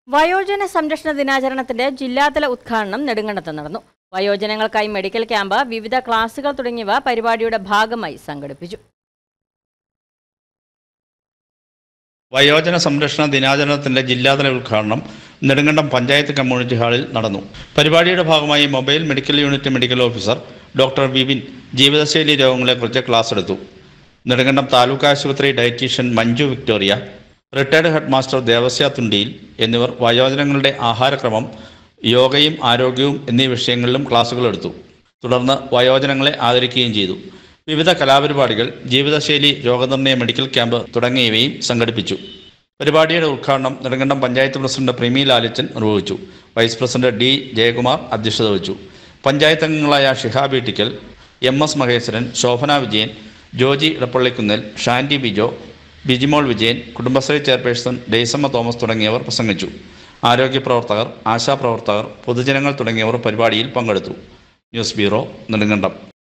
വയോജന സംരക്ഷണ ദിനാചരണത്തിന്റെ ജില്ലാതല ഉദ്ഘാടനം നെടുങ്കണ്ടത്ത് നടന്നു. വയോജനങ്ങൾക്കായി മെഡിക്കൽ ക്യാമ്പ്, വിവിധ ക്ലാസുകൾ തുടങ്ങിയവ പരിപാടിയുടെ ഭാഗമായി സംഘടിപ്പിച്ചു. വയോജന സംരക്ഷണ ദിനാചരണത്തിന്റെ ജില്ലാതല ഉദ്ഘാടനം നെടുങ്കണ്ടം പഞ്ചായത്ത് കമ്മ്യൂണിറ്റി ഹാളിൽ നടന്നു. പരിപാടിയുടെ ഭാഗമായി mobile medical unit medical officer doctor Vipin ജീവിതശൈലി രോഗങ്ങളെക്കുറിച്ച് ക്ലാസ് എടുത്തു. നെടുങ്കണ്ടം താലൂക്ക് ആശുപത്രി dietitian Manju Victoria, retired head master Devasya Thundiyil എന്നിവർ വയോജനങ്ങളുടെ ആഹാരക്രമം, യോഗയും ആരോഗ്യവും എന്നീ വിഷയങ്ങളിലും ക്ലാസുകൾ എടുത്തു. തുടർന്ന് വയോജനങ്ങളെ ആദരിക്കുകയും ചെയ്തു. വിവിധ കലാപരിപാടികൾ, ജീവിതശൈലി രോഗനിർണയ മെഡിക്കൽ ക്യാമ്പ് തുടങ്ങിയവയും സംഘടിപ്പിച്ചു. പരിപാടിയുടെ ഉദ്ഘാടനം നെടുങ്കണ്ടം പഞ്ചായത്ത് പ്രസിഡന്റ് പ്രിമി ലാലിച്ചൻ നിർവഹിച്ചു. വൈസ് പ്രസിഡന്റ് ഡി ജയകുമാർ അധ്യക്ഷത വഹിച്ചു. പഞ്ചായത്ത് അംഗങ്ങളായ Shihab Ittikkal, MS Maheshwaran, Shobhana Vijayan, Joji Edappallikkunnel, Shandy Bijo, Bijimol Vijayan, Kudumbashree chairperson Daisamma Thomas തുടങ്ങിയവർ പ്രസംഗിച്ചു. ആരോഗ്യ പ്രവർത്തകർ, ആശാപ്രവർത്തകർ, പൊതുജനങ്ങൾ തുടങ്ങിയവർ പരിപാടിയിൽ പങ്കെടുത്തു. News bureau, Nedumkandam.